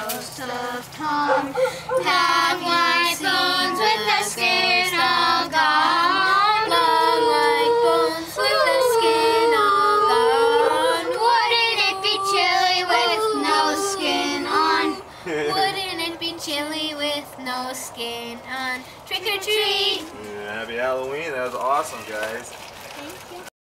ghost of Tom. Have white bones with the skin all gone. Long white bones with the skin all gone. Wouldn't it be chilly with no skin on? Wouldn't it be chilly with no skin on? Trick or treat! Happy Halloween. That was awesome, guys. Thank you.